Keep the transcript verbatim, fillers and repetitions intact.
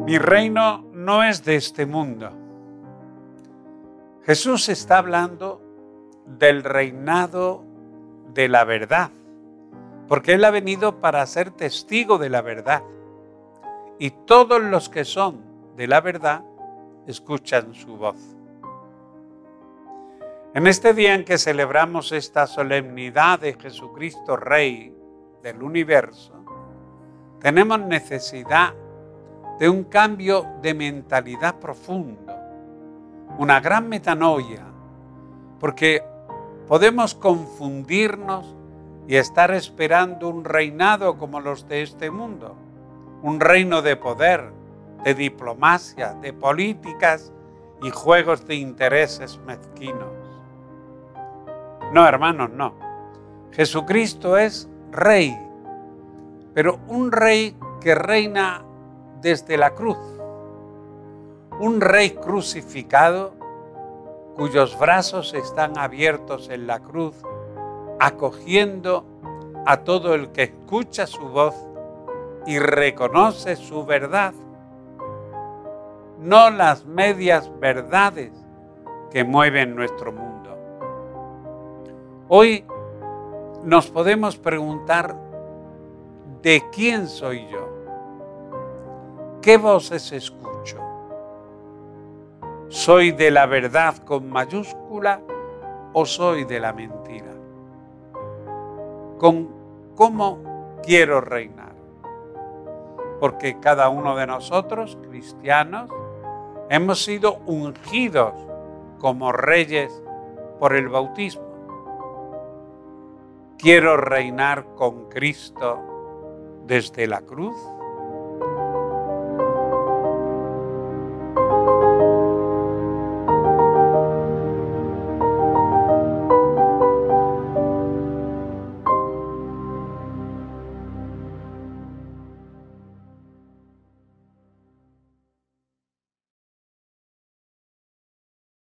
Mi reino no es de este mundo. Jesús está hablando del reinado de la verdad, porque Él ha venido para ser testigo de la verdad. Y todos los que son de la verdad escuchan su voz. En este día en que celebramos esta solemnidad de Jesucristo, Rey del universo, tenemos necesidad de un cambio de mentalidad profundo, una gran metanoia, porque podemos confundirnos y estar esperando un reinado como los de este mundo, un reino de poder, de diplomacia, de políticas y juegos de intereses mezquinos. No, hermanos, no. Jesucristo es Rey, pero un Rey que reina desde la cruz. Un Rey crucificado cuyos brazos están abiertos en la cruz, acogiendo a todo el que escucha su voz y reconoce su verdad. No las medias verdades que mueven nuestro mundo. Hoy nos podemos preguntar, ¿de quién soy yo? ¿Qué voces escucho? ¿Soy de la verdad con mayúscula o soy de la mentira? ¿Con cómo quiero reinar? Porque cada uno de nosotros, cristianos, hemos sido ungidos como reyes por el bautismo. ¿Quiero reinar con Cristo desde la cruz?